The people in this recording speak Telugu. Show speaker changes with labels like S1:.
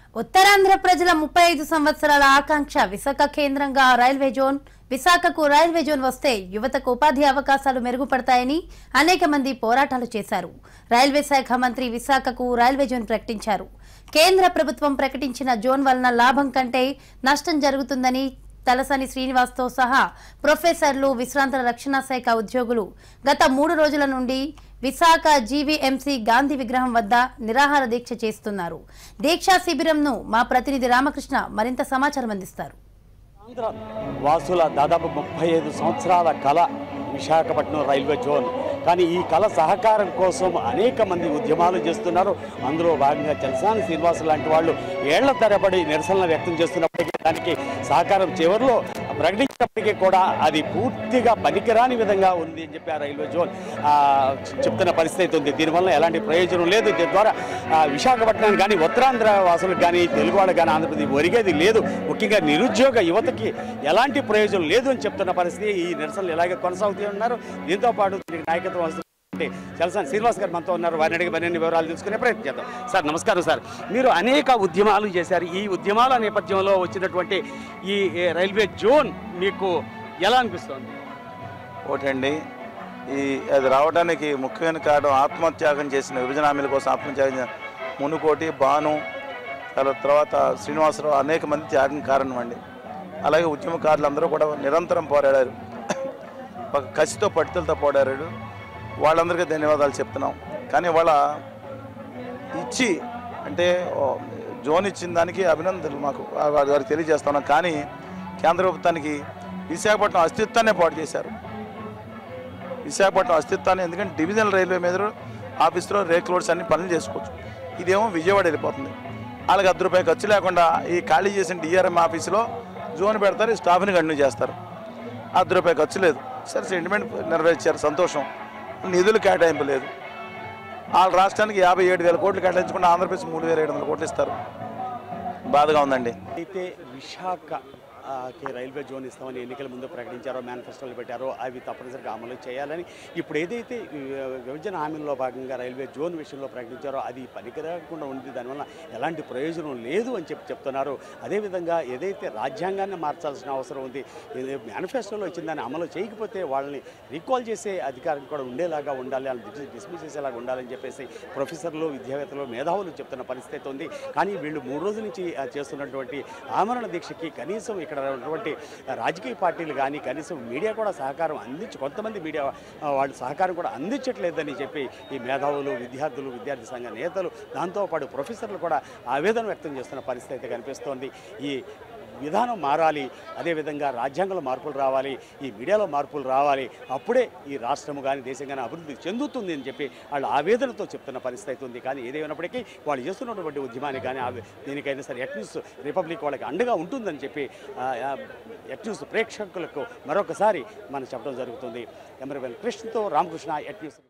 S1: ఉత్తరాంధ్ర ప్రజల 35 సంవత్సరాల ఆకాంక్ష విశాఖ కేంద్రంగా రైల్వే జోన్. విశాఖకు రైల్వే జోన్ వస్తే యువతకు ఉపాధి అవకాశాలు మెరుగుపడతాయని అనేక మంది పోరాటాలు చేశారు. రైల్వే శాఖ మంత్రి విశాఖకు రైల్వే జోన్ ప్రకటించారు. కేంద్ర ప్రభుత్వం ప్రకటించిన జోన్ వలన లాభం కంటే నష్టం జరుగుతుందని చలసాని శ్రీనివాస్తో సహా ప్రొఫెసర్లు, విశ్రాంత రక్షణ శాఖ ఉద్యోగులు గత 3 రోజుల నుండి విశాఖ GVMC గాంధీ విగ్రహం వద్ద నిరాహార దీక్ష చేస్తున్నారు. దీక్షా శిబిరంను మా ప్రతినిధి రామకృష్ణ మరింత సమాచారం అందిస్తారు.
S2: ఆంధ్ర వాసుల దాదాపు 35 సంవత్సరాల కళ విశాఖపట్నం రైల్వే జోన్. కానీ ఈ కళ సహకారం కోసం అనేక మంది ఉద్యమాలు చేస్తున్నారు. అందులో భాగంగా చలసాని శ్రీనివాస్ లాంటి వాళ్ళు ఏళ్ల తరబడి నిరసనలు వ్యక్తం చేస్తున్నప్పటికీ దానికి సహకారం చివరిలో ప్రకటించినప్పటికీ కూడా అది పూర్తిగా పనికిరాని విధంగా ఉంది అని చెప్పి ఆ రైల్వే జోన్ చెప్తున్న పరిస్థితి ఉంది. దీనివల్ల ఎలాంటి ప్రయోజనం లేదు. దీని ద్వారా విశాఖపట్నానికి కానీ ఉత్తరాంధ్ర వాసులకు కానీ తెలుగు వాళ్ళకి కానీ ఆంధ్రప్రదేశ్ ఒరిగేది లేదు. ముఖ్యంగా నిరుద్యోగ యువతకి ఎలాంటి ప్రయోజనం లేదు అని చెప్తున్న పరిస్థితి. ఈ నిరసనలు ఇలాగే కొనసాగుతూ ఉన్నారు. దీంతో పాటు దీనికి నాయకత్వం వస్తుంది చలసాని శ్రీనివాస్ గారు మనతో ఉన్నారు. వారిని అడిగి మరిన్ని వివరాలు తెలుసుకునే ప్రయత్నం చేద్దాం. సార్ నమస్కారం. సార్, మీరు అనేక ఉద్యమాలు చేశారు. ఈ ఉద్యమాల నేపథ్యంలో వచ్చినటువంటి ఈ రైల్వే జోన్ మీకు ఎలా అనిపిస్తుంది?
S3: ఒకటండి, అది రావడానికి ముఖ్యమైన కారణం ఆత్మత్యాగం చేసిన విభజన హామీల కోసం ఆత్మత్యాగం మునుకోటి, భాను, తర్వాత శ్రీనివాసరావు అనేక మంది త్యాగం కారణం అండి. అలాగే ఉద్యమకారులు అందరూ కూడా నిరంతరం పోరాడారు. కసితో పట్టుదలతో పోరాడారు. వాళ్ళందరికీ ధన్యవాదాలు చెప్తున్నాం. కానీ వాళ్ళ ఇచ్చి అంటే జోన్ ఇచ్చిన దానికి అభినందనలు మాకు వారికి తెలియజేస్తున్నాం. కానీ కేంద్ర ప్రభుత్వానికి విశాఖపట్నం అస్తిత్వాన్ని పాటు చేశారు. విశాఖపట్నం అస్తిత్వాన్ని, ఎందుకంటే డివిజనల్ రైల్వే మీద ఆఫీస్లో రేక్ లోడ్స్ అన్ని పనులు చేసుకోవచ్చు. ఇదేమో విజయవాడ వెళ్ళిపోతుంది. వాళ్ళకి ₹10 ఖర్చు లేకుండా ఈ ఖాళీ చేసిన DRM ఆఫీసులో జోన్ పెడతారు, స్టాఫ్ని కంటిన్యూ చేస్తారు. ₹10 ఖర్చు లేదు. సరే, సెంటిమెంట్ నెరవేర్చారు, సంతోషం. నిధులు కేటాయింపు లేదు. వాళ్ళ రాష్ట్రానికి 57,000 కోట్లు కేటాయించకుండా ఆంధ్రప్రదేశ్ 3,700 కోట్లు ఇస్తారు. బాధగా ఉందండి.
S2: అయితే విశాఖ రైల్వే జోన్ ఇస్తామని ఎన్నికల ముందు ప్రకటించారో, మేనిఫెస్టోలు పెట్టారో అవి తప్పనిసరిగా అమలు చేయాలని ఇప్పుడు ఏదైతే విభజన హామీల్లో భాగంగా రైల్వే జోన్ విషయంలో ప్రకటించారో అది పనికిరాకుండా ఉంది. దానివల్ల ఎలాంటి ప్రయోజనం లేదు అని చెప్తున్నారు. అదేవిధంగా ఏదైతే రాజ్యాంగాన్ని మార్చాల్సిన అవసరం ఉంది, మేనిఫెస్టోలో ఇచ్చిన దాన్ని అమలు చేయకపోతే వాళ్ళని రీకాల్ చేసే అధికారం కూడా ఉండేలాగా ఉండాలి, వాళ్ళని డిస్మిస్ చేసేలాగా ఉండాలని చెప్పేసి ప్రొఫెసర్లు, విద్యావేత్తలు, మేధావులు చెప్తున్న పరిస్థితి ఉంది. కానీ వీళ్ళు 3 రోజుల నుంచి చేస్తున్నటువంటి ఆమరణ దీక్షకి కనీసం ఇక్కడ ఉన్నటువంటి రాజకీయ పార్టీలు కానీ కనీసం మీడియా కూడా సహకారం కొంతమంది మీడియా వాళ్ళు సహకారం కూడా అందించట్లేదని చెప్పి ఈ మేధావులు, విద్యార్థులు, విద్యార్థి సంఘ నేతలు, దాంతోపాటు ప్రొఫెసర్లు కూడా ఆవేదన వ్యక్తం చేస్తున్న పరిస్థితి అయితే కనిపిస్తోంది. ఈ విధానం మారాలి, అదేవిధంగా రాజ్యాంగంలో మార్పులు రావాలి, ఈ మీడియాలో మార్పులు రావాలి. అప్పుడే ఈ రాష్ట్రము కానీ దేశం కానీ అభివృద్ధి చెందుతుంది అని చెప్పి వాళ్ళు ఆవేదనతో చెప్తున్న పరిస్థితి ఉంది. కానీ ఏదేమైనప్పటికీ వాళ్ళు చేస్తున్నటువంటి ఉద్యమానికి కానీ దేనికైనా సరే ఎట్ న్యూస్ రిపబ్లిక్ వాళ్ళకి అండగా ఉంటుందని చెప్పి ఎట్ న్యూస్ ప్రేక్షకులకు మరొకసారి మనం చెప్పడం జరుగుతుంది. ఎమరవెల్ కృష్ణతో రామకృష్ణ, ఎట్ న్యూస్.